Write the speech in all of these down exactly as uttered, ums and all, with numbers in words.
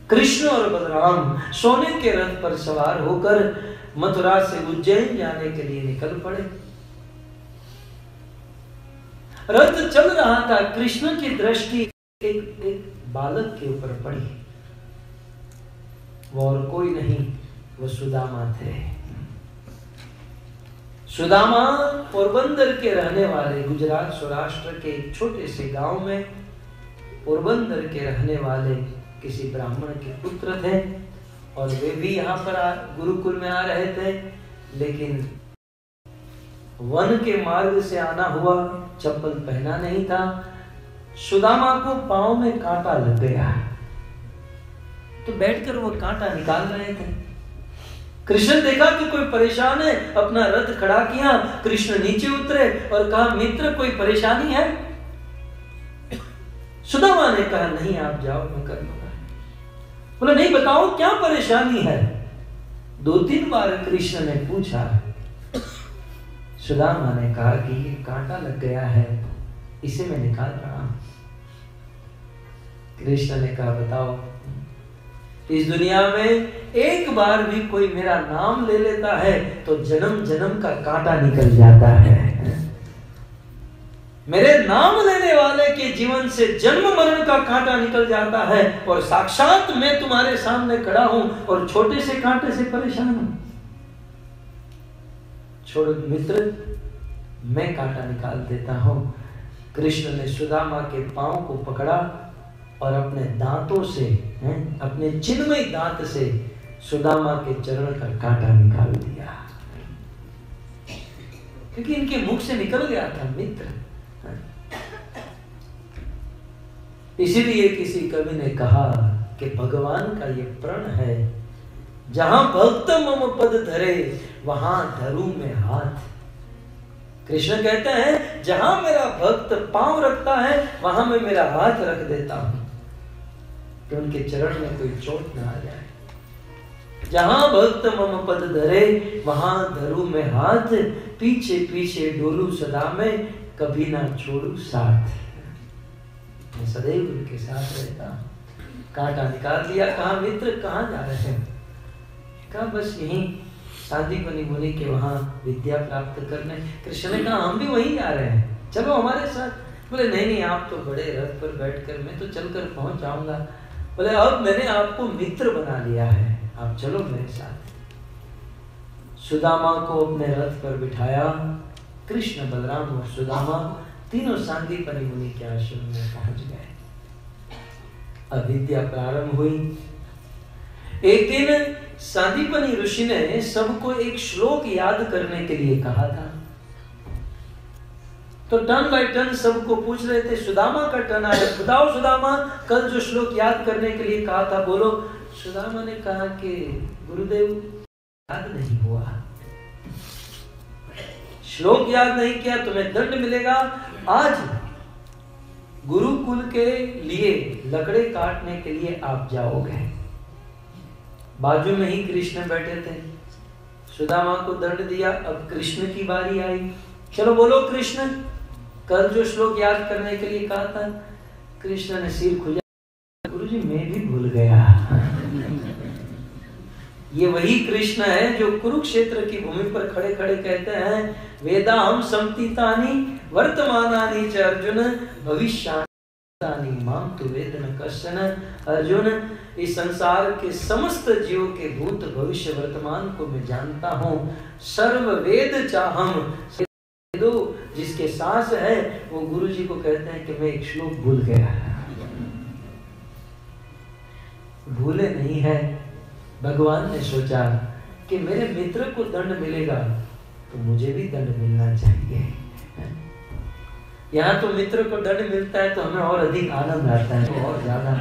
कृष्ण और बलराम सोने के रथ पर सवार होकर मथुरा से उज्जैन जाने के लिए निकल पड़े। रथ चल रहा था, कृष्ण की दृष्टि एक एक बालक के ऊपर पड़ी। वो और कोई नहीं, वो सुदामा थे। सुदामा पोरबंदर के रहने वाले, गुजरात सौराष्ट्र के एक छोटे से गांव में पोरबंदर के रहने वाले किसी ब्राह्मण के पुत्र थे और वे भी यहाँ पर गुरुकुल में आ रहे थे। लेकिन वन के मार्ग से आना हुआ, चप्पल पहना नहीं था। सुदामा को पांव में कांटा लग गया, तो बैठकर वो कांटा निकाल रहे थे। कृष्ण देखा कि कोई परेशान है, अपना रथ खड़ा किया, कृष्ण नीचे उतरे और कहा, मित्र कोई परेशानी है? सुदामा ने कहा, नहीं आप जाओ, मैं कर लूंगा। बोला, नहीं बताओ क्या परेशानी है? दो तीन बार कृष्ण ने पूछा। सुदामा ने कहा कि ये कांटा लग गया है, इसे मैं निकाल रहा हूं। कृष्ण ने कहा, बताओ, इस दुनिया में एक बार भी कोई मेरा नाम ले लेता है तो जन्म जन्म का कांटा निकल जाता है। मेरे नाम लेने वाले के जीवन से जन्म मरण का कांटा निकल जाता है, और साक्षात मैं तुम्हारे सामने खड़ा हूं और छोटे से कांटे से परेशान हूं। छोड़ो मित्र, मैं कांटा निकाल देता हूं। कृष्ण ने सुदामा के पांव को पकड़ा और अपने दांतों से, हैं, अपने चिन्मय दांत से सुदामा के चरण का कांटा निकाल दिया, क्योंकि इनके मुख से निकल गया था मित्र। इसीलिए किसी कवि ने कहा कि भगवान का ये प्रण है, जहां भक्त मम पद धरे वहां धरू में हाथ। कृष्ण कहते हैं, जहां मेरा भक्त पांव रखता है वहां मैं मेरा हाथ रख देता हूं कि उनके चरण में कोई चोट ना आ जाए। जहां भक्त मम पद धरे वहां धरू में हाथ, पीछे पीछे डोलू सदा में, कभी ना छोड़ू साथ। मैं सदैव उनके साथ रहता हूं। कांटा निकाल दिया। कहा, मित्र कहाँ जा रहे हैं? कहा, बस यहीं सांदीपनि मुनि के वहां विद्या प्राप्त करने। कृष्ण ने कहा, हम भी वहीं जा रहे हैं, चलो हमारे साथ। बोले, नहीं नहीं, आप तो बड़े रथ पर बैठकर, मैं तो चलकर पहुंच जाऊंगा। बोले, अब मैंने आपको मित्र बना लिया है, आप चलो मेरे साथ। सुदामा को अपने रथ पर बिठाया। कृष्ण, बलराम और सुदामा तीनों सांदीपनि मुनि के आश्रम में पहुंच गए। अब विद्या प्रारंभ हुई। एक दिन सांदीपनि ऋषि ने सबको एक श्लोक याद करने के लिए कहा था। तो टर्न बाय टर्न सबको पूछ रहे थे। सुदामा का टर्न आया, बताओ सुदामा, कल जो श्लोक याद करने के लिए कहा था, बोलो। सुदामा ने कहा कि गुरुदेव याद नहीं हुआ, श्लोक याद नहीं किया, तुम्हें दंड मिलेगा। आज गुरुकुल के लिए लकड़े काटने के लिए आप जाओगे। बाजू में ही कृष्ण बैठे थे। सुदामा को दंड दिया। अब कृष्ण की बारी आई। चलो बोलो कृष्ण, कल जो श्लोक याद करने के लिए कहा था। कृष्ण ने सिर खुजा, गुरुजी मैं भी भूल गया। ये वही कृष्ण है जो कुरुक्षेत्र की भूमि पर खड़े खड़े कहते हैं, वेदा हम समतीतानि वर्तमानानि च अर्जुन भविष्यानि माम तु वेद न कश्चन। अर्जुन, इस संसार के समस्त जीवों के भूत भविष्य वर्तमान को मैं जानता हूँ। सर्व वेद चाहम, जिसके सांस है वो गुरुजी को कहते हैं कि मैं एक श्लोक भूल गया। भूले नहीं है। भगवान ने सोचा कि मेरे मित्र को दंड मिलेगा तो मुझे भी दंड मिलना चाहिए। यहाँ तो मित्र को दंड मिलता है तो हमें और अधिक आनंद आता है, तो और ज्यादा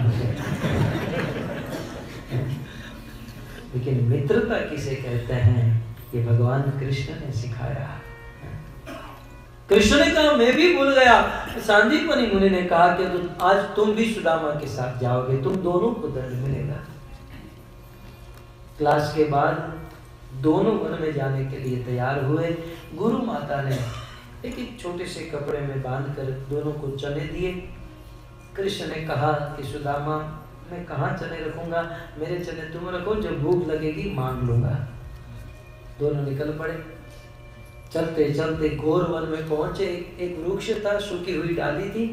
लेकिन मित्रता किसे कहते हैं, ये भगवान कृष्ण ने सिखाया। कृष्ण ने कहा, मैं भी भूल गया। सांदीपनि मुनि ने कहा कि तो आज तुम भी सुदामा के साथ जाओगे, तुम दोनों को दंड मिलेगा। क्लास के बाद दोनों वन में जाने के लिए तैयार हुए। गुरु माता ने एक एक छोटे से कपड़े में बांधकर दोनों को चने दिए। कृष्ण ने कहा कि सुदामा, मैं कहाँ चने रखूंगा, मेरे चने तुम रखो, जब भूख लगेगी मांग लूंगा। दोनों निकल पड़े। चलते चलते घोर वन में पहुंचे। एक वृक्ष था, सूखी हुई डाली थी।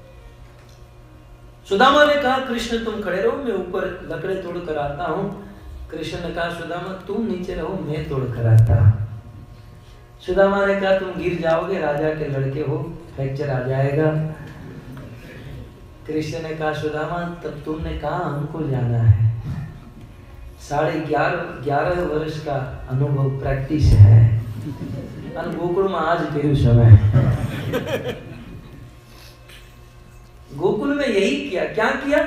सुदामा ने कहा कृष्ण तुम खड़े रहो, मैं ऊपर लकड़े तोड़ कर आता हूँ। कृष्ण ने कहा सुदामा तुम नीचे रहो, मैं तोड़ कर आता हूँ। सुदामा ने कहा तुम गिर जाओगे, राजा के लड़के हो, फ्रैक्चर आ जाएगा। कृष्ण ने कहा सुदामा तब तुमने कहा हमको जाना है। साढ़े ग्यारह ग्यारह वर्ष का अनुभव प्रैक्टिस है। गोकुल में आज के समय गोकुल में यही किया। क्या किया?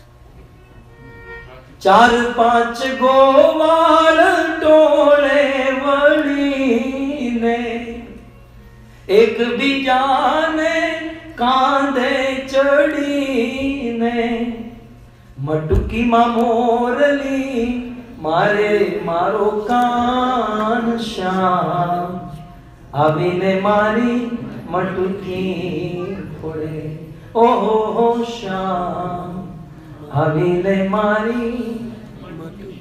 चार पांच गोवाल टोले वली ने, एक भी जाने कांधे चढ़ी ने, मटुकी मा मोरली मारे मारो कान श्याम, अभी ने मारी मटुकी फोड़े, ओहो हो श्याम अभी ने मारी मटुकी।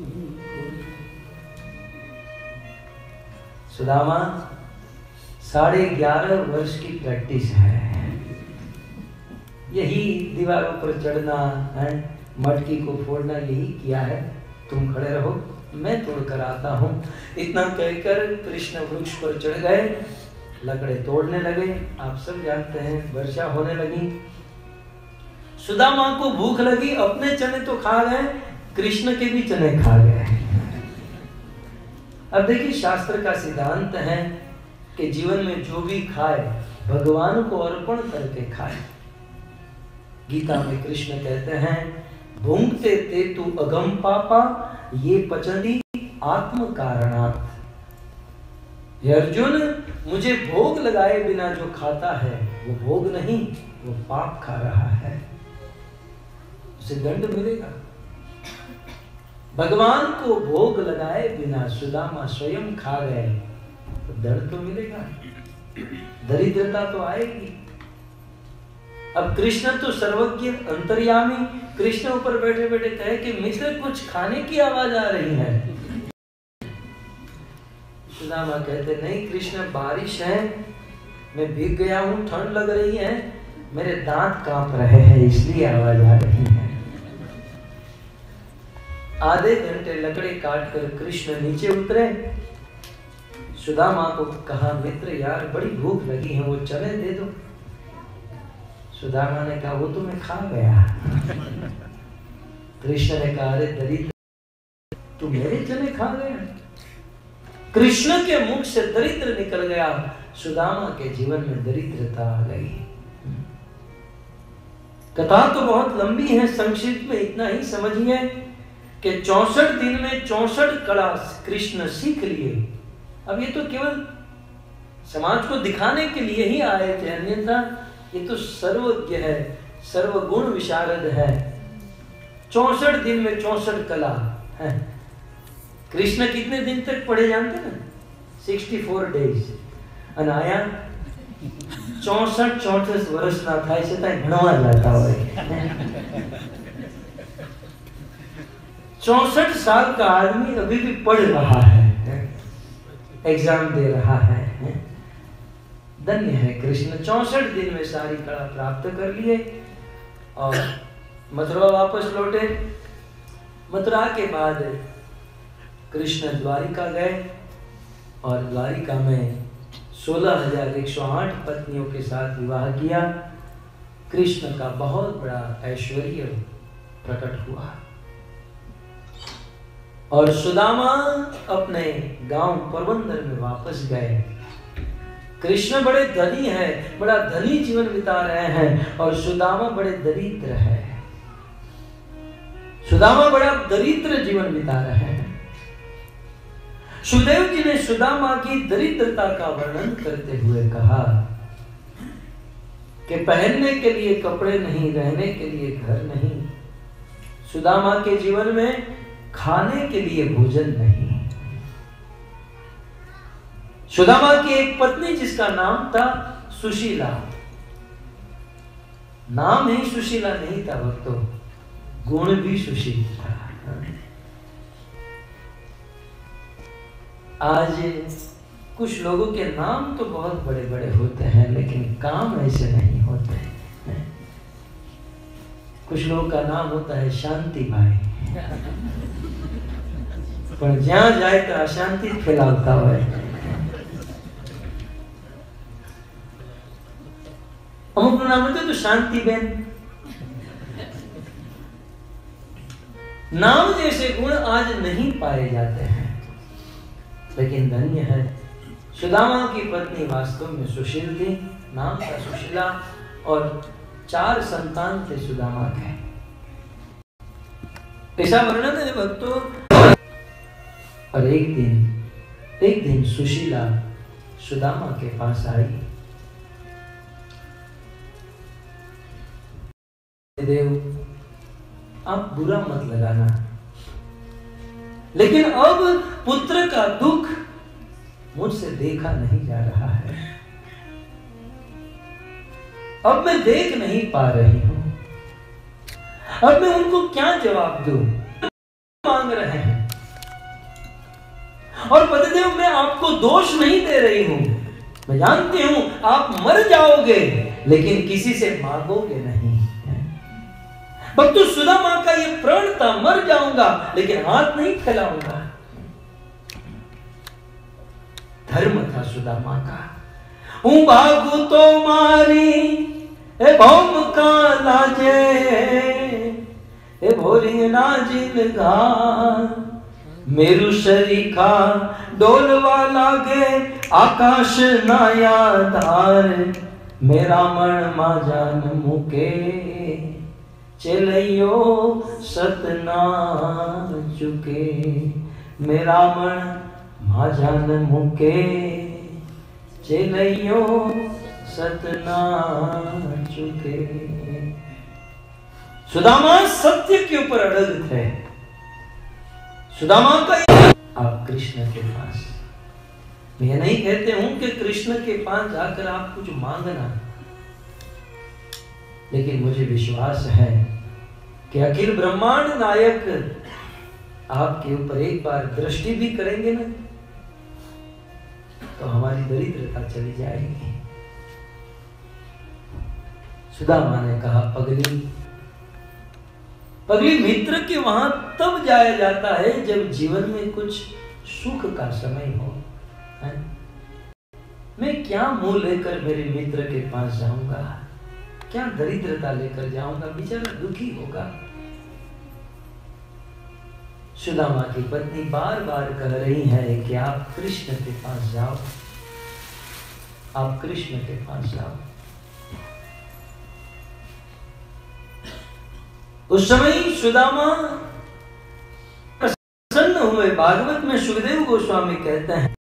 सुदामा साढ़े ग्यारह वर्ष की प्रैक्टिस है। यही दीवारों पर चढ़ना है, मटकी को फोड़ना, यही किया है। तुम खड़े रहो, मैं तोड़ कर आता हूं। इतना कहकर कृष्ण वृक्ष पर चढ़ गए, लकड़े तोड़ने लगे। आप सब जानते हैं वर्षा होने लगी। सुदामा को भूख लगी, अपने चने तो खा गए, कृष्ण के भी चने खा गए। अब देखिए शास्त्र का सिद्धांत है कि जीवन में जो भी खाए भगवान को अर्पण करके खाए। गीता में कृष्ण कहते हैं भूंगते ते तू अगम पापा ये पचंदी आत्म कारणात्। हे अर्जुन, मुझे भोग लगाए बिना जो खाता है वो भोग नहीं, वो पाप खा रहा है, उसे दंड मिलेगा। भगवान को भोग लगाए बिना सुदामा स्वयं खा गए तो दंड तो मिलेगा, दरिद्रता तो आएगी। अब कृष्ण तो सर्वज्ञ अंतर्यामी, कृष्ण ऊपर बैठे बैठे कहे कि मित्र कुछ खाने की आवाज आ रही है। सुदामा कहते नहीं कृष्ण बारिश है, मैं भीग गया हूं, ठंड लग रही है, मेरे दांत कांप रहे हैं इसलिए आवाज आ रही है। आधे घंटे लकड़े काट कर कृष्ण नीचे उतरे। सुदामा को कहा मित्र यार बड़ी भूख लगी है, वो चने दे दो। सुदामा ने कहा वो तो मैं खा गया। कृष्ण ने कहा अरे दरिद्र, तू मेरे चने खा गया। कृष्ण के मुख से दरिद्र निकल गया, सुदामा के जीवन में दरिद्रता आ गई। कथा तो बहुत लंबी है, संक्षिप्त में इतना ही समझिए कि चौसठ दिन में चौसठ कला कृष्ण सीख लिए। अब ये तो केवल समाज को दिखाने के लिए ही आए थे, अन्यथा ये तो सर्वज्ञ है, सर्वगुण विशारद है। चौसठ दिन में चौसठ कला है। कृष्ण कितने दिन तक पढ़े जानते ना? Sixty four days. अनाया चौसठ चौंतीस वर्ष ना था, इसे तो भणवा जाता है। चौसठ साल का आदमी अभी भी पढ़ रहा है, एग्जाम दे रहा है। धन्य है कृष्ण, चौसठ दिन में सारी कला प्राप्त कर लिए और मथुरा वापस लौटे। मथुरा के बाद कृष्ण द्वारिका गए और द्वारिका में सोलह हजार एक सौ आठ पत्नियों के साथ विवाह किया। कृष्ण का बहुत बड़ा ऐश्वर्य प्रकट हुआ और सुदामा अपने गांव पोरबंदर में वापस गए। कृष्ण बड़े धनी हैं, बड़ा धनी जीवन बिता रहे हैं और सुदामा बड़े दरिद्र है। सुदामा बड़ा दरिद्र जीवन बिता रहे हैं। सुदेव जी ने सुदामा की दरिद्रता का वर्णन करते हुए कहा कि पहनने के लिए कपड़े नहीं, रहने के लिए घर नहीं, सुदामा के जीवन में खाने के लिए भोजन नहीं। सुदामा की एक पत्नी जिसका नाम था सुशीला, नाम ही सुशीला नहीं था भक्तों, गुण भी सुशील था। आज कुछ लोगों के नाम तो बहुत बड़े बड़े होते हैं लेकिन काम ऐसे नहीं होते हैं। कुछ लोगों का नाम होता है शांति भाई, पर जहां जाए तो अशांति फैलाता है। अमुक नाम होते तो शांति बहन। नाम जैसे गुण आज नहीं पाए जाते हैं, लेकिन धन्य है सुदामा की पत्नी वास्तव में सुशील थी, नाम था सुशीला, और चार संतान थे सुदामा के। ऐसा वर्णन है भक्तों। और एक दिन एक दिन सुशीला सुदामा के पास आई। देव, आप बुरा मत लगाना, लेकिन अब पुत्र का दुख मुझसे देखा नहीं जा रहा है। अब मैं देख नहीं पा रही हूं। अब मैं उनको क्या जवाब दूं? मांग रहे हैं, और पतिदेव मैं आपको दोष नहीं दे रही हूं। मैं जानती हूं आप मर जाओगे, लेकिन किसी से मांगोगे नहीं। भक्तों, सुदामा का ये प्रण था, मर जाऊंगा लेकिन हाथ नहीं फैलाऊंगा। धर्म था सुदामा का। हूं भागू तो मारी ए भौम का लाजे, ए भोरी ना जिन गा मेरु शरीखा डोलवा लागे आकाश नाया धार, मेरा मन मा जान मुके चलैयो सतना चुके, मेरा मन महाजन मुके चलैयो सतना चुके। सुदामा सत्य के ऊपर अड़ग थे। सुदामा का आप कृष्ण के पास, मैं नहीं कहते हूं कि कृष्ण के पास जाकर आप कुछ मांगना, लेकिन मुझे विश्वास है कि अखिल ब्रह्मांड नायक आपके ऊपर एक बार दृष्टि भी करेंगे ना, तो हमारी दरिद्रता चली जाएगी। सुदामा ने कहा, पगली पगली मित्र के वहां तब जाया जाता है जब जीवन में कुछ सुख का समय हो। है? मैं क्या मुंह लेकर मेरे मित्र के पास जाऊंगा, क्या दरिद्रता लेकर जाऊंगा, बेचारा दुखी होगा। सुदामा की पत्नी बार बार कह रही है कि आप कृष्ण के पास जाओ, आप कृष्ण के पास जाओ। उस समय सुदामा प्रसन्न हुए। भागवत में सुखदेव गोस्वामी कहते हैं,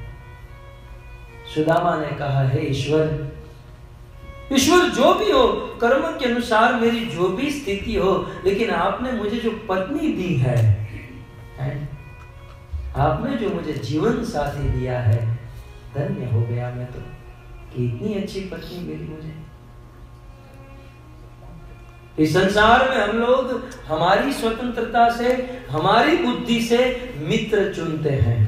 सुदामा ने कहा, हे ईश्वर, ईश्वर जो भी हो, कर्म के अनुसार मेरी जो भी स्थिति हो, लेकिन आपने मुझे जो पत्नी दी है, है? आपने जो मुझे जीवन साथी दिया है, धन्य हो गया मैं तो, कि इतनी अच्छी पत्नी मिली मुझे। इस संसार में हम लोग हमारी स्वतंत्रता से, हमारी बुद्धि से मित्र चुनते हैं,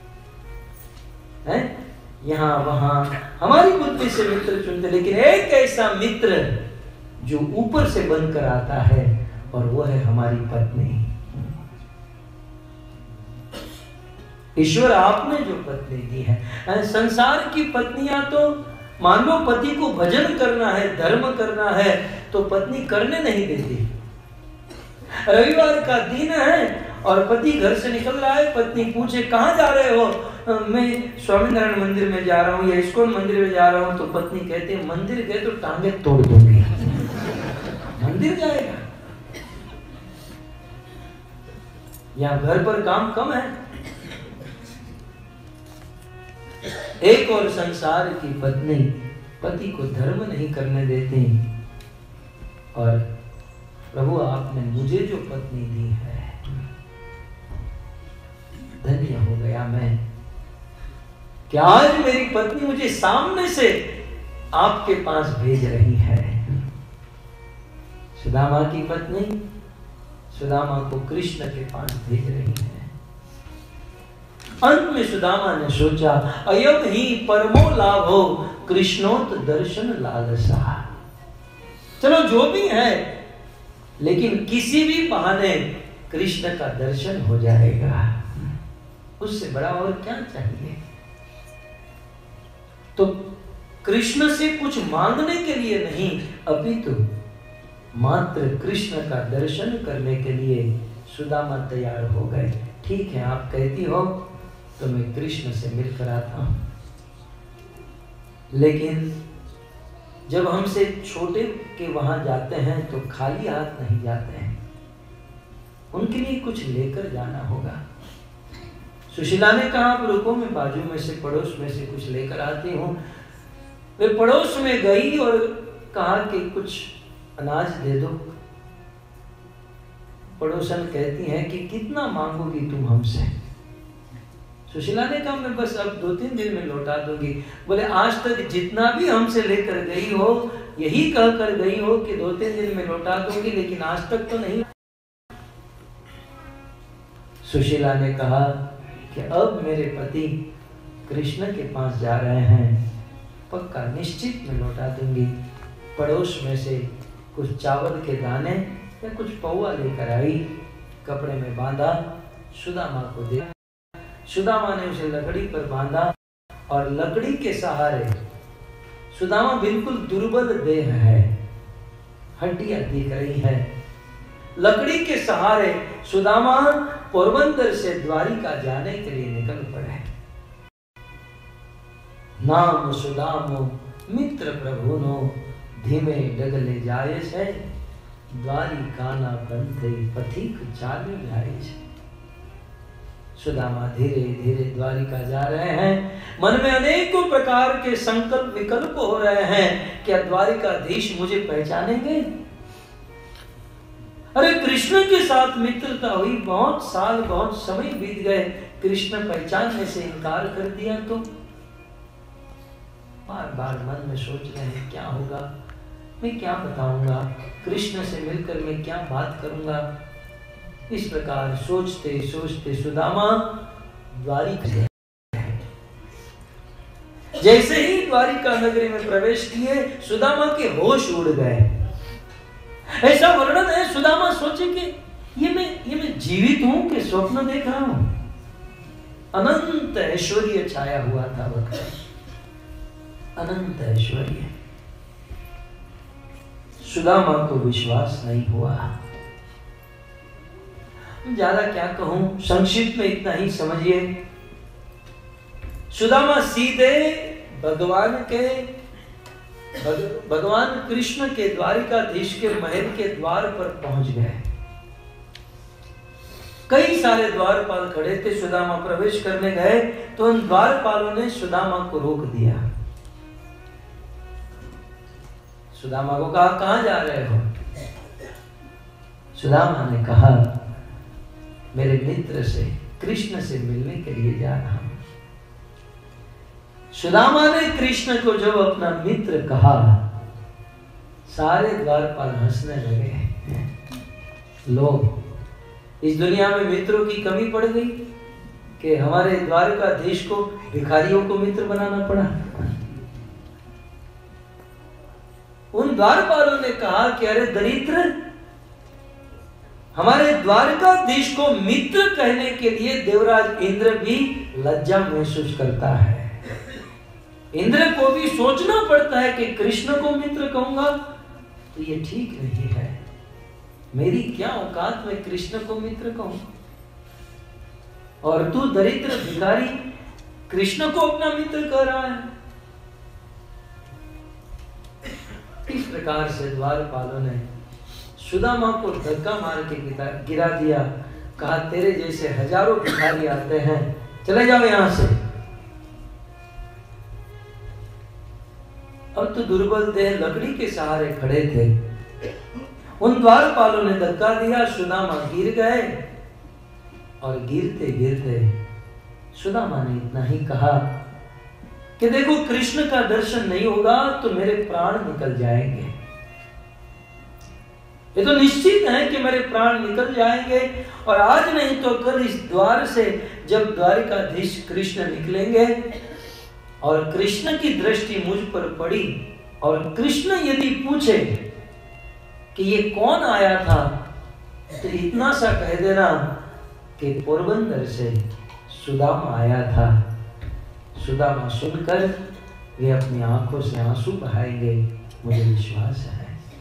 हैं? यहाँ वहां हमारी बुद्धि से मित्र चुनते, लेकिन एक ऐसा मित्र जो ऊपर से बनकर आता है, और वो है हमारी पत्नी। ईश्वर आपने जो पत्नी दी है, संसार की पत्नियां तो मान लो पति को भजन करना है, धर्म करना है, तो पत्नी करने नहीं देती। रविवार का दिन है और पति घर से निकल रहा है, पत्नी पूछे कहाँ जा रहे हो, मैं स्वामीनारायण मंदिर में जा रहा हूँ या इस्कॉन मंदिर में जा रहा हूँ, तो पत्नी कहती है मंदिर गए तो टांगे तोड़ दूंगी। मंदिर जाएगा, यहाँ घर पर काम कम है। एक और संसार की पत्नी पति को धर्म नहीं करने देती, और प्रभु आपने मुझे जो पत्नी दी है, धन्य हो गया मैं कि आज मेरी पत्नी मुझे सामने से आपके पास भेज रही है। सुदामा की पत्नी सुदामा को कृष्ण के पास भेज रही हैं। अंत में सुदामा ने सोचा, अयम ही परमो लाभो कृष्णोत दर्शन लालसा। चलो जो भी है, लेकिन किसी भी बहाने कृष्ण का दर्शन हो जाएगा, उससे बड़ा और क्या चाहिए। तो कृष्ण से कुछ मांगने के लिए नहीं, अपितु मात्र कृष्ण का दर्शन करने के लिए सुदामा तैयार हो गए। ठीक है, आप कहती हो तो मैं कृष्ण से मिलकर आता हूं, लेकिन जब हमसे छोटे के वहां जाते हैं तो खाली हाथ नहीं जाते हैं, उनके लिए कुछ लेकर जाना होगा। सुशीला ने कहा, आप रुको, मैं बाजू में से पड़ोस में से कुछ लेकर आती हूँ। वे पड़ोस में गई और कहा कि कुछ अनाज दे दो। पड़ोसन कहती हैं कि कितना मांगोगी तुम हमसे। सुशीला ने कहा, मैं बस अब दो तीन दिन में लौटा दूंगी। बोले, आज तक जितना भी हमसे लेकर गई हो यही कह कर गई हो कि दो तीन दिन में लौटा दूंगी, लेकिन आज तक तो नहीं। सुशीला ने कहा कि अब मेरे पति कृष्ण के पास जा रहे हैं, पक्का निश्चित में लौटा दूंगी। पड़ोस में से कुछ चावल के दाने या कुछ पौवा लेकर आई, कपड़े में बांधा, सुदामा को दिया। सुदामा ने उसे लकड़ी पर बांधा और लकड़ी के सहारे, सुदामा बिल्कुल दुर्बल देह है, हड्डियां दिख रही है, लकड़ी के सहारे सुदामा पोरबंदर से द्वारिका जाने के लिए निकल पड़े। नाम सुदामो मित्र प्रभुनो धीमे डगले जाए से, द्वारिका ना पंथे पथिक चालू जाए से। सुदामा धीरे धीरे द्वारिका जा रहे हैं। मन में अनेकों प्रकार के संकल्प विकल्प हो रहे हैं। क्या द्वारिकाधीश मुझे पहचानेंगे? अरे कृष्ण के साथ मित्रता हुई, बहुत साल बहुत समय बीत गए, कृष्ण पहचानने से इनकार कर दिया तो? बार बार मन में सोच रहे हैं, क्या होगा, मैं क्या बताऊंगा, कृष्ण से मिलकर मैं क्या बात करूंगा। इस प्रकार सोचते सोचते सुदामा द्वारिका, जैसे ही द्वारिका नगरी में प्रवेश किए, सुदामा के होश उड़ गए। ऐसा वर्णन है, सुदामा सोचे कि ये मैं ये मैं जीवित हूं कि स्वप्न देख रहा हूं। अनंत ऐश्वर्य छाया हुआ था वक्त, अनंत ऐश्वर्य। सुदामा को विश्वास नहीं हुआ। ज्यादा क्या कहूं, संक्षिप्त में इतना ही समझिए। सुदामा सीधे भगवान के भगवान कृष्ण के द्वारिकाधीश के महल के द्वार पर पहुंच गए। कई सारे द्वारपाल खड़े थे। सुदामा प्रवेश करने गए तो उन द्वारपालों ने सुदामा को रोक दिया। सुदामा को कहा, कहां जा रहे हो? सुदामा ने कहा, मेरे मित्र से, कृष्ण से मिलने के लिए जा रहा हूं। सुदामा ने कृष्ण को जब अपना मित्र कहा, सारे द्वारपाल हंसने लगे। लो, इस दुनिया में मित्रों की कमी पड़ गई कि हमारे द्वारकाधीश को भिखारियों को मित्र बनाना पड़ा। उन द्वारपालों ने कहा कि अरे दरिद्र, हमारे द्वारकाधीश को मित्र कहने के लिए देवराज इंद्र भी लज्जा महसूस करता है। इंद्र को भी सोचना पड़ता है कि कृष्ण को मित्र कहूंगा तो ये ठीक नहीं है। मेरी क्या औकात में कृष्ण को मित्र कहूं, और तू दरिद्र भिखारी कृष्ण को अपना मित्र कह रहा है। इस प्रकार से द्वारपालों ने सुदामा को धक्का मार के गिरा दिया। कहा, तेरे जैसे हजारों भिखारी आते हैं, चले जाओ यहां से। अब तो दुर्बल देह लकड़ी के सहारे खड़े थे। उन द्वारपालों ने धक्का दिया, सुदामा गिर गए, और गिरते गिरते सुदामा ने इतना ही कहा कि देखो, कृष्ण का दर्शन नहीं होगा तो मेरे प्राण निकल जाएंगे। ये तो निश्चित है कि मेरे प्राण निकल जाएंगे, और आज नहीं तो कल इस द्वार से जब द्वारिकाधीश कृष्ण निकलेंगे और कृष्ण की दृष्टि मुझ पर पड़ी और कृष्ण यदि पूछे कि ये कौन आया था, तो इतना सा कह देना कि पोरबंदर से सुदामा आया था। सुदामा सुनकर वे अपनी आंखों से आंसू बहाएंगे, मुझे विश्वास है।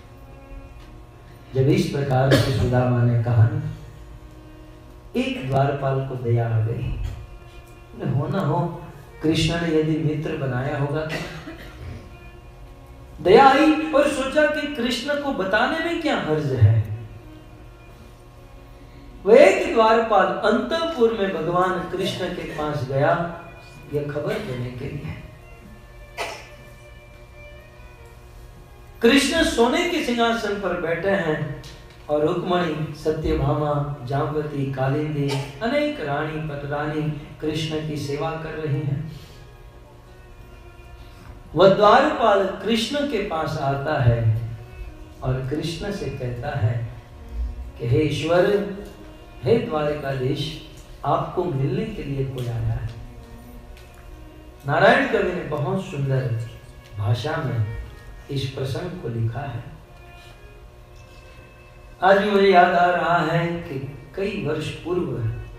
जब इस प्रकार से सुदामा ने कहा, एक द्वारपाल को दया आ गई। हो ना हो कृष्ण ने यदि मित्र बनाया होगा तो दया आई, और सोचा कि कृष्ण को बताने में क्या हर्ज है। वह एक द्वारपाल अंतःपुर में भगवान कृष्ण के पास गया यह खबर देने के लिए। कृष्ण सोने के सिंहासन पर बैठे हैं और रुक्मणी, सत्यभामा, जाम्बवती, कालिंदी, अनेक रानी पटरानी कृष्ण की सेवा कर रही हैं। वह द्वारपाल कृष्ण के पास आता है और कृष्ण से कहता है कि हे ईश्वर, हे द्वारिकाधीश, आपको मिलने के लिए कोई आया है। नारायण कवि ने बहुत सुंदर भाषा में इस प्रसंग को लिखा है। आज मुझे याद आ रहा है कि कई वर्ष पूर्व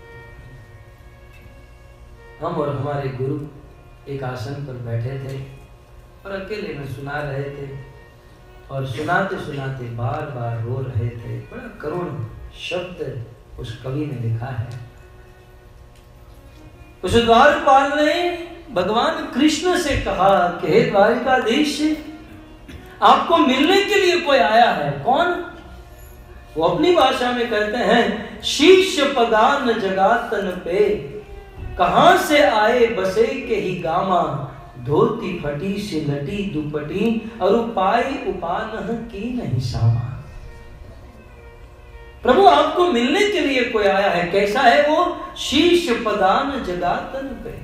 हम और हमारे गुरु एक आसन पर बैठे थे और अकेले में सुना रहे थे, और सुनाते सुनाते बार बार रो रहे थे। बड़ा करुण शब्द उस कवि ने लिखा है। उस द्वारपाल ने भगवान कृष्ण से कहा कि हे द्वारिकाधीश, आपको मिलने के लिए कोई आया है। कौन? वो अपनी भाषा में कहते हैं, शीश पगान जगातन पे, कहां से आए बसे के ही गामा, धोती फटी से लटी दुपटी, और उपाय उपान की नहीं सामा। प्रभु आपको मिलने के लिए कोई आया है। कैसा है वो? शीश पदान जगातन पे,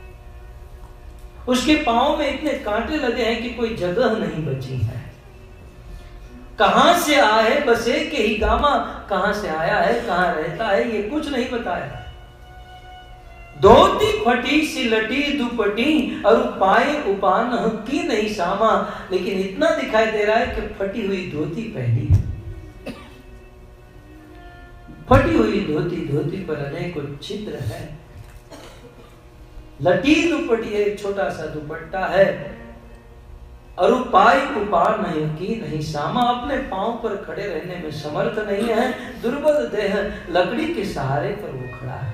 उसके पांव में इतने कांटे लगे हैं कि कोई जगह नहीं बची है। कहां से आए बसे के ही गामा, कहां से आया है, कहां रहता है, ये कुछ नहीं बताया। धोती फटी सी लटी दुपटी, और उपाय उपान की नहीं सामा, लेकिन इतना दिखाई दे रहा है कि फटी हुई धोती पहनी है। फटी हुई धोती, धोती पर अनेकों छिद्र है। लटी दुपट्टी एक छोटा सा दुपट्टा है, और उपाय उपार नहीं की नहीं सामा, अपने पांव पर खड़े रहने में समर्थ नहीं है। दुर्बल देह लकड़ी के सहारे पर वो खड़ा है।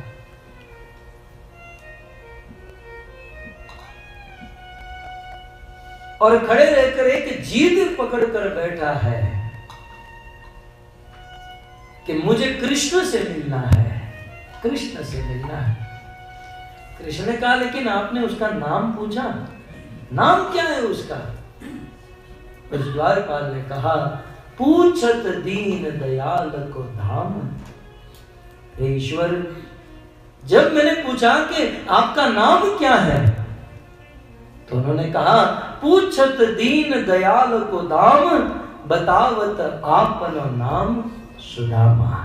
और खड़े रहकर एक जीद पकड़कर बैठा है कि मुझे कृष्ण से मिलना है, कृष्ण से मिलना है। कृष्ण ने कहा, लेकिन आपने उसका नाम पूछा? नाम क्या है उसका? उस द्वारपाल ने कहा, पूछत दीन दयाल को धाम। हे ईश्वर, जब मैंने पूछा कि आपका नाम क्या है, तो उन्होंने कहा, पूछत दीन दयाल को धाम, बतावत आपनो नाम सुदामा।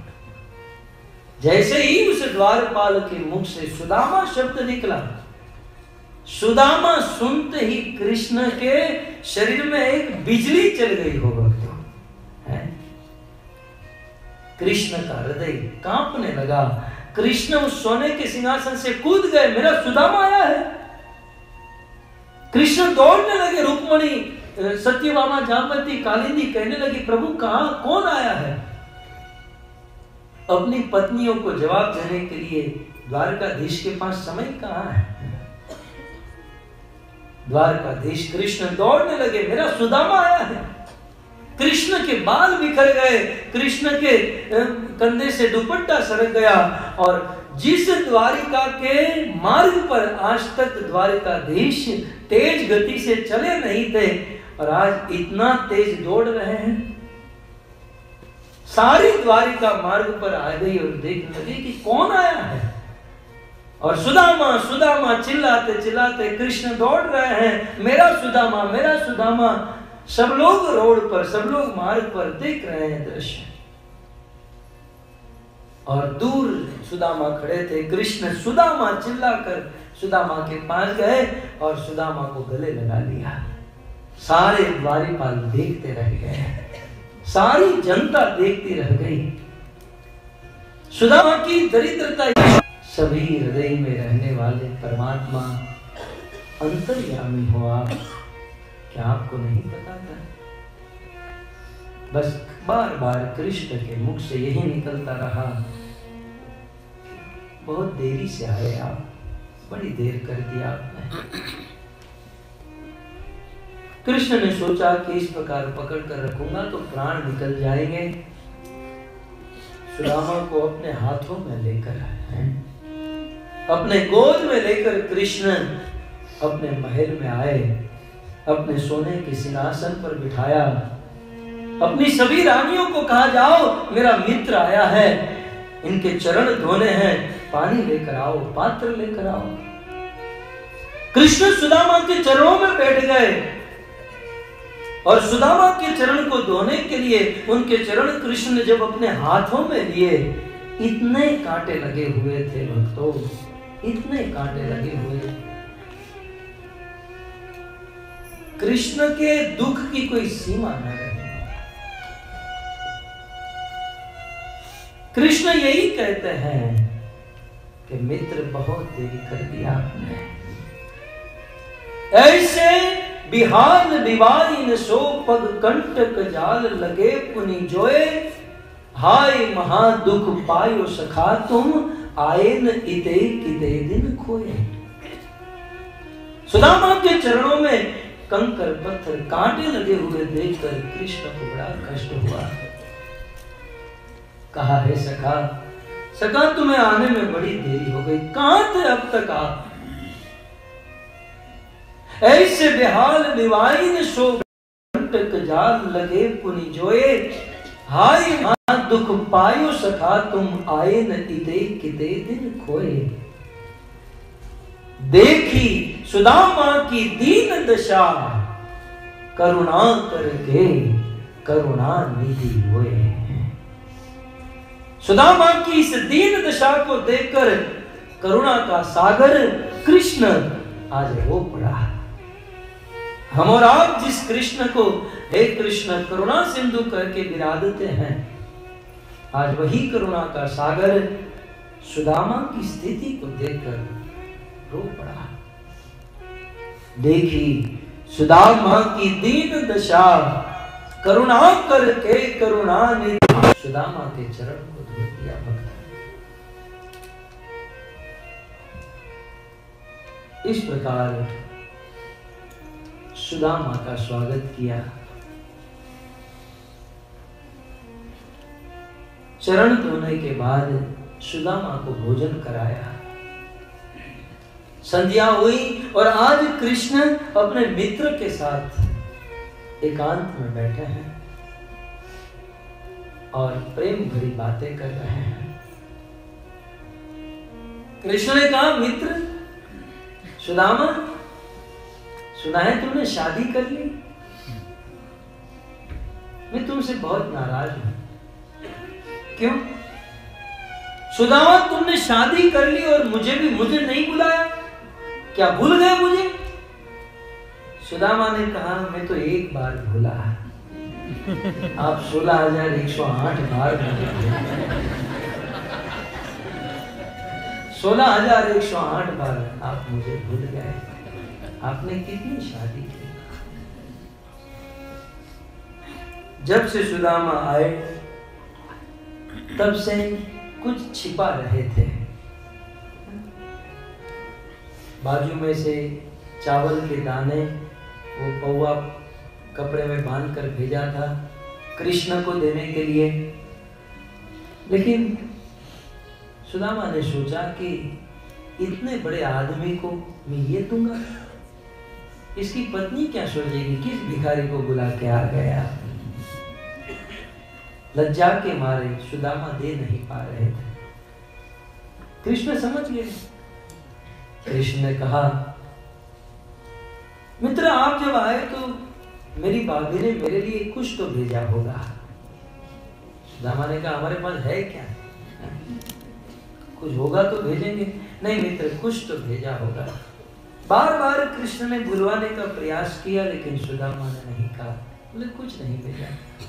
जैसे ही उस द्वारपाल के मुख से सुदामा शब्द निकला, सुदामा सुनते ही कृष्ण के शरीर में एक बिजली चल गई हो भक्तों, है? कृष्ण का हृदय कांपने लगा। कृष्ण उस सोने के सिंहासन से कूद गए, मेरा सुदामा आया है। कृष्ण दौड़ने लगे। रुक्मणी, सत्यभामा, जाम्बवती, कालिंदी कहने लगी, प्रभु कहां, कौन आया है? अपनी पत्नियों को जवाब देने के लिए द्वारकाधीश के पास समय कहां है। द्वारकाधीश कृष्ण दौड़ने लगे, मेरा सुदामा आया है। कृष्ण के बाल बिखर गए, कृष्ण के कंधे से दुपट्टा सरक गया, और जिस द्वारिका के मार्ग पर आज तक द्वारिकाधीश तेज गति से चले नहीं थे, और आज इतना तेज दौड़ रहे हैं। सारी द्वारिका मार्ग पर आ गई और देखने लगी कि कौन आया है। और सुदामा सुदामा चिल्लाते चिल्लाते कृष्ण दौड़ रहे हैं, मेरा सुदामा, मेरा सुदामा। सब लोग रोड पर, सब लोग मार्ग पर देख रहे हैं दृश्य। और दूर सुदामा खड़े थे। कृष्ण सुदामा चिल्लाकर सुदामा के पास गए और सुदामा को गले लगा लिया। सारे द्वारीपाल देखते रह गए, सारी जनता देखती रह गई। सुदामा की दरिद्रता, सभी हृदय में रहने वाले परमात्मा अंतर्यामी हो आप, क्या आपको नहीं पता था? बस बार बार कृष्ण के मुख से यही निकलता रहा, बहुत देरी से आए आप, बड़ी देर कर दिया आपने। कृष्ण ने सोचा कि इस प्रकार पकड़ कर रखूंगा तो प्राण निकल जाएंगे। सुदामा को अपने हाथों में लेकर आए, अपने गोद में लेकर कृष्ण अपने महल में आए, अपने सोने के सिंहासन पर बिठाया। अपनी सभी रानियों को कहा, जाओ मेरा मित्र आया है, इनके चरण धोने हैं, पानी लेकर आओ, पात्र लेकर आओ। कृष्ण सुदामा के चरणों में बैठ गए और सुदामा के चरण को धोने के लिए उनके चरण कृष्ण ने जब अपने हाथों में लिए, इतने कांटे लगे हुए थे भक्तों, इतने कांटे लगे हुए। कृष्ण के दुख की कोई सीमा न रही। कृष्ण यही कहते हैं कि मित्र बहुत देरी कर दिया आपने। ऐसे बिहाल बिवाइन सो पग कंटक जाल लगे पुनि जोए, हाय महा दुख पायो सखा तुम, आए न इते किते दिन खोए। सुदामा के चरणों में कंकर पत्थर कांटे लगे हुए देखकर कृष्ण को बड़ा कष्ट हुआ। कहा, है सखा, सखा तुम्हें आने में बड़ी देरी हो गई, कहां थे अब तक आप? ऐसे बेहाल निवाइन सो कंटक जाल लगे पुनि जोए, हाय महा दुख पायो सखा तुम, आए न इते किते दिन खोए। देखी सुदामा की दीन दशा, करुणा करके करुणा निधि होए। सुदामा की इस दीन दशा को देखकर करुणा का सागर कृष्ण आज रो पड़ा। हम और आप जिस कृष्ण को हे कृष्ण करुणा सिंधु करके विराजते हैं, आज वही करुणा का सागर सुदामा की स्थिति को देखकर रो पड़ा। देखी सुदामा की दीन दशा, करुणा करके करुणा ने सुदामा के चरण को धो दिया। भक्त इस प्रकार सुदामा का स्वागत किया, चरण धोने के बाद सुदामा को भोजन कराया। संध्या हुई और आज कृष्ण अपने मित्र के साथ एकांत में बैठे हैं और प्रेम भरी बातें कर रहे हैं। कृष्ण ने कहा, मित्र सुदामा, सुना है तुमने शादी कर ली? मैं तुमसे बहुत नाराज हूं। क्यों? सुदामा, तुमने शादी कर ली और मुझे भी मुझे नहीं बुलाया, क्या भूल गए मुझे? सुदामा ने कहा, मैं तो एक बार भूला, आप सोलह हजार एक सौ आठ बार सोलह हजार एक सौ आठ बार आप मुझे भूल गए। आपने कितनी शादी की? जब से सुदामा आए तब से कुछ छिपा रहे थे। बाजू में से चावल के दाने वो पौवा कपड़े में बांध कर भेजा था कृष्ण को देने के लिए, लेकिन सुदामा ने सोचा कि इतने बड़े आदमी को मैं ये दूंगा, इसकी पत्नी क्या सोचेगी, किस भिखारी को बुला के आ गया। लज्जा के मारे सुदामा दे नहीं पा रहे थे। कृष्ण समझ गए। कृष्ण ने कहा, मित्र आप जब आए तो मेरी भाभी ने मेरे लिए कुछ तो भेजा होगा। सुदामा ने कहा हमारे पास है क्या, कुछ होगा तो भेजेंगे। नहीं मित्र, कुछ तो भेजा होगा। बार बार कृष्ण ने बुलवाने का प्रयास किया, लेकिन सुदामा ने नहीं कहा, बोले कुछ नहीं भेजा।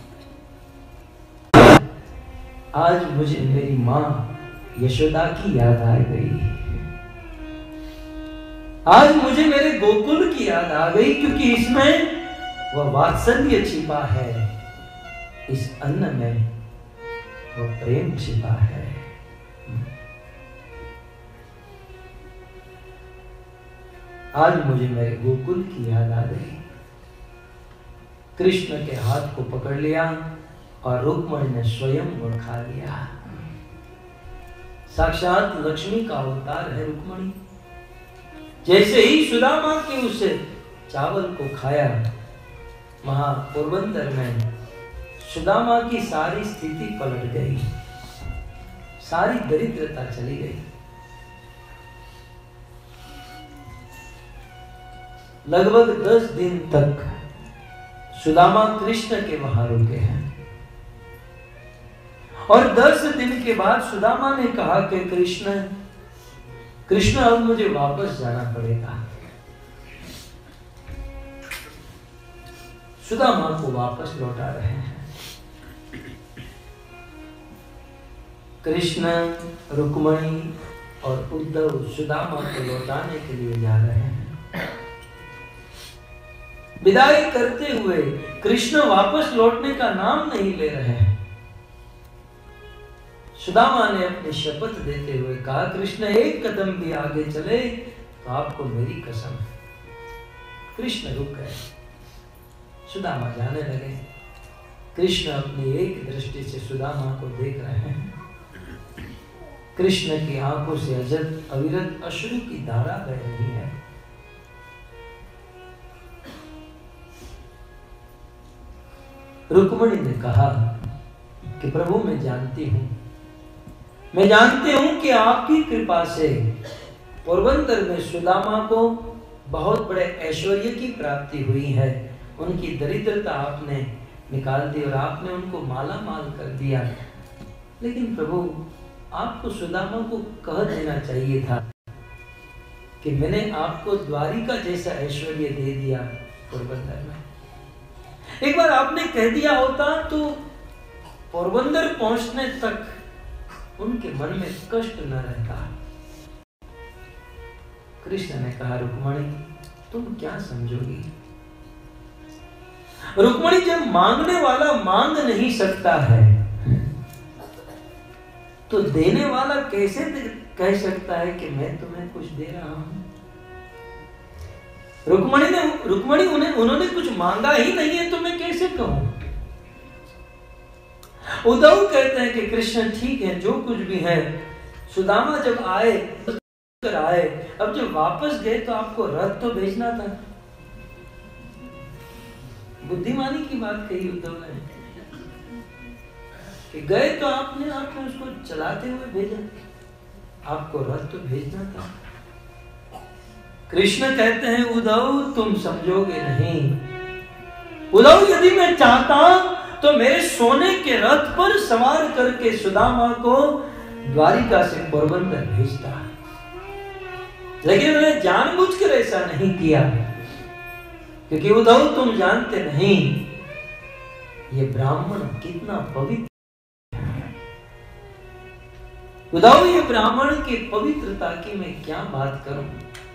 आज मुझे मेरी माँ यशोदा की याद आ गई, आज मुझे मेरे गोकुल की याद आ गई, क्योंकि इसमें वह वात्सल्य छिपा है, इस अन्न में वह प्रेम छिपा है। आज मुझे मेरे गोकुल की याद आ गई। कृष्ण के हाथ को पकड़ लिया और रुक्मणी ने स्वयं वो खा लिया। साक्षात लक्ष्मी का अवतार है रुक्मणी। जैसे ही सुदामा के उसे चावल को खाया, वहां पोरबंदर में सुदामा की सारी स्थिति पलट गई, सारी दरिद्रता चली गई। लगभग दस दिन तक सुदामा कृष्ण के वहां रुके हैं, और दस दिन के बाद सुदामा ने कहा कि कृष्ण कृष्ण अब मुझे वापस जाना पड़ेगा। सुदामा को वापस लौटा रहे हैं। कृष्ण, रुक्मणी और उद्धव सुदामा को लौटाने के लिए जा रहे हैं। विदाई करते हुए कृष्ण वापस लौटने का नाम नहीं ले रहे हैं। सुदामा ने अपनी शपथ देते हुए कहा, कृष्ण एक कदम भी आगे चले तो आपको मेरी कसम है। कृष्ण रुक गए, सुदामा जाने लगे। कृष्ण अपनी एक दृष्टि से सुदामा को देख रहे हैं। कृष्ण की आंखों से अजत अविरत अश्रु की धारा बह रही है। रुक्मणी ने कहा कि प्रभु मैं जानती हूं मैं जानती हूं कि आपकी कृपा से पोरबंदर में सुदामा को बहुत बड़े ऐश्वर्य की प्राप्ति हुई है। उनकी दरिद्रता आपने निकाल दी और आपने उनको माला माल कर दिया। लेकिन प्रभु, आपको सुदामा को कह देना चाहिए था कि मैंने आपको द्वारिका जैसा ऐश्वर्य दे दिया पोरबंदर में। एक बार आपने कह दिया होता तो पोरबंदर पहुंचने तक उनके मन में कष्ट न रहता। कृष्ण ने कहा, रुक्मणी तुम क्या समझोगी? रुक्मणी, जब मांगने वाला मांग नहीं सकता है तो देने वाला कैसे कह सकता है कि मैं तुम्हें कुछ दे रहा हूं? रुक्मणी ने रुक्मणी उन्हें उन्होंने कुछ मांगा ही नहीं है तो मैं कैसे कहूं? उद्धव कहते हैं कि कृष्ण ठीक है, जो कुछ भी है। सुदामा जब आए कर आए, अब जब वापस गए तो आपको रथ तो भेजना था। बुद्धिमानी की बात कही उद्धव ने कि गए तो आपने आपने उसको चलाते हुए भेजा, आपको रथ तो भेजना था। कृष्ण कहते हैं, उद्धव तुम समझोगे नहीं। उद्धव, यदि मैं चाहता तो मेरे सोने के रथ पर सवार करके सुदामा को द्वारिका से पोरबंदर भेजता, लेकिन मैंने जानबूझकर ऐसा नहीं किया, क्योंकि उद्धव तुम जानते नहीं ये ब्राह्मण कितना पवित्र है। उद्धव, ये ब्राह्मण की पवित्रता की मैं क्या बात करूं?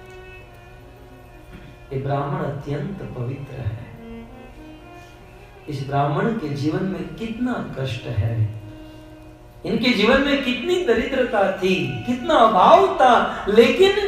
ये ब्राह्मण अत्यंत पवित्र है। इस ब्राह्मण के जीवन में कितना कष्ट है, इनके जीवन में कितनी दरिद्रता थी, कितना अभाव था, लेकिन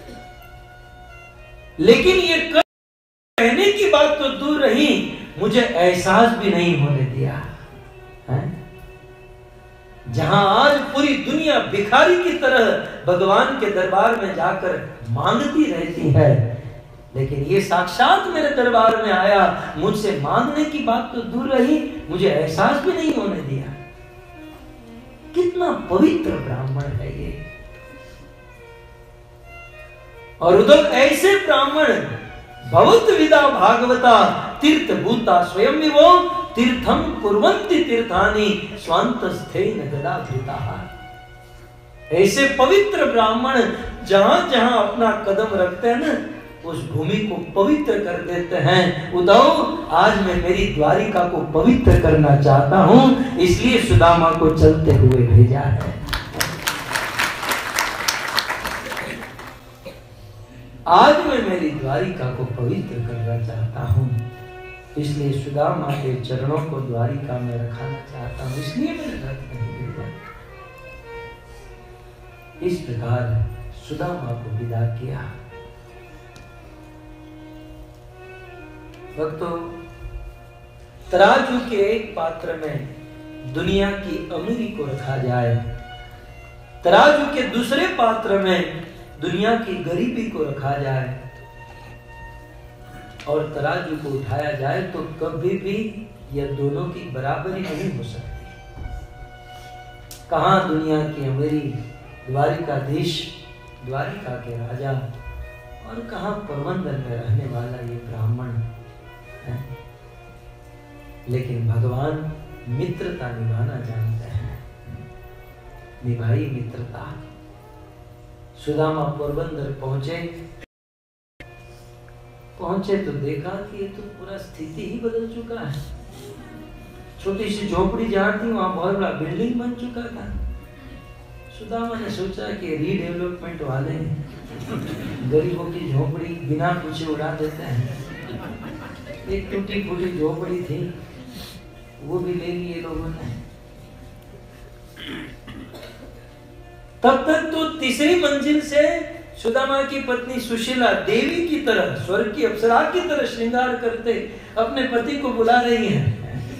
लेकिन ये कष्ट कहने की बात तो दूर रही, मुझे एहसास भी नहीं होने दिया है? जहां आज पूरी दुनिया भिखारी की तरह भगवान के दरबार में जाकर मांगती रहती है, लेकिन ये साक्षात मेरे दरबार में आया, मुझसे मांगने की बात तो दूर रही, मुझे एहसास भी नहीं होने दिया। कितना पवित्र ब्राह्मण है ये। और उद्धव, ऐसे ब्राह्मण भवत विदा भागवता, तीर्थ भूता स्वयं विवो तीर्थम कुर्वन्ति तीर्थानि स्वान्तस्थेन गदाधृताः। ऐसे पवित्र ब्राह्मण जहां जहां अपना कदम रखते हैं ना, उस भूमि को पवित्र कर देते हैं। उद्धव, आज मैं मेरी द्वारिका को पवित्र करना चाहता हूं, इसलिए सुदामा को चलते हुए भेजा है। आज मैं मेरी द्वारिका को पवित्र करना चाहता हूं, इसलिए सुदामा के चरणों को द्वारिका में रखाना चाहता हूं, इसलिए मैंने रथ नहीं भेजा। इस प्रकार सुदामा को विदा किया। भक्तों, तराजू के एक पात्र में दुनिया की अमीरी को रखा जाए, तराजू के दूसरे पात्र में दुनिया की गरीबी को रखा जाए और तराजू को उठाया जाए तो कभी भी यह दोनों की बराबरी नहीं हो सकती। कहां दुनिया की अमीरी द्वारिकाधीश, द्वारिका के राजा, और कहां परमंदर में रहने वाला ये ब्राह्मण है। लेकिन भगवान मित्रता निभाना जानते हैं, निभाई मित्रता। सुदामा पोरबंदर पहुंचे पहुंचे तो देखा कि ये तो पूरा स्थिति ही बदल चुका है। छोटी सी झोपड़ी जहां थी वहां बहुत बड़ा बिल्डिंग बन चुका था। सुदामा ने सोचा कि रीडेवलपमेंट वाले गरीबों की झोपड़ी बिना पूछे उड़ा देते हैं। एक टूटी फूटी झोपड़ी थी, वो भी ले लिए लोगों ने। तब तक तो तीसरी मंजिल से सुदामा की पत्नी सुशीला देवी की तरह, स्वर्ग की अप्सरा की तरह श्रृंगार करते अपने पति को बुला रही हैं।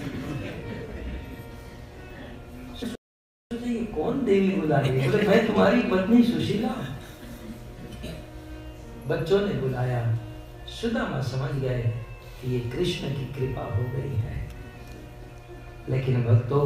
ये कौन देवी बुला रही है? बोले, मैं तुम्हारी पत्नी सुशीला। बच्चों ने बुलाया। सुदामा समझ गए कि ये कृष्ण की कृपा हो गई है। लेकिन भक्तों,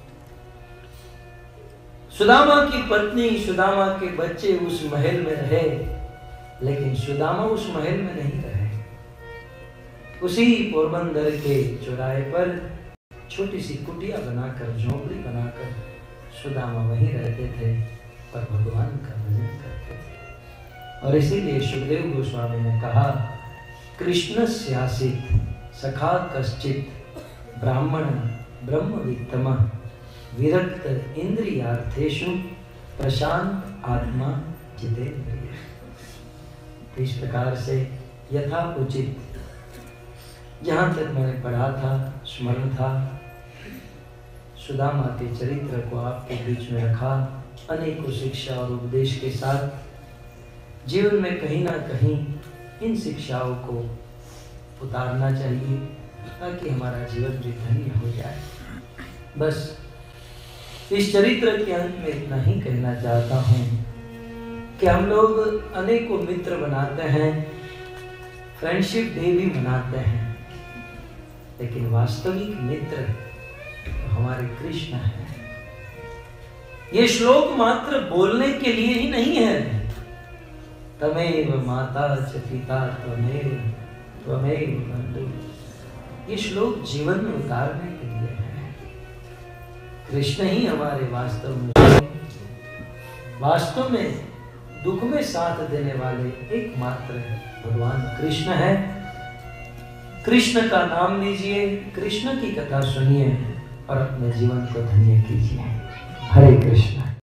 सुदामा की पत्नी, सुदामा के बच्चे उस महल में रहे, लेकिन सुदामा उस महल में नहीं रहे। उसी पोरबंदर के चौराहे पर छोटी सी कुटिया बनाकर, झोपड़ी बनाकर सुदामा वहीं रहते थे और भगवान का भजन करते थे। और इसीलिए सुखदेव गोस्वामी ने कहा, कृष्णस्यासीत् सखा कश्चित् ब्राह्मण ब्रह्मवित्तम विरक्त इंद्रियार्थेषु प्रशांत आत्मा जितेंद्रिय। इस प्रकार से यथा उचित, जहां तक मैंने पढ़ा था, स्मरण था, सुदामा के चरित्र को आपके बीच में रखा। अनेकों शिक्षा और उपदेश के साथ जीवन में कहीं ना कहीं इन शिक्षाओं को उतारना चाहिए, ताकि हमारा जीवन भी धन्य हो जाए। बस इस चरित्र के अंत में इतना ही कहना चाहता हूँ कि हम लोग अनेकों मित्र बनाते हैं, फ्रेंडशिप डे भी मनाते हैं, लेकिन वास्तविक मित्र तो हमारे कृष्ण है। ये श्लोक मात्र बोलने के लिए ही नहीं है। तमेव माता च पिता त्वमेव त्वमेव बंधु, ये श्लोक जीवन में उतारने के लिए है। कृष्ण ही हमारे वास्तव में वास्तव में दुख में साथ देने वाले एकमात्र भगवान कृष्ण है। कृष्ण का नाम लीजिए, कृष्ण की कथा सुनिए और अपने जीवन को धन्य कीजिए। हरे कृष्ण।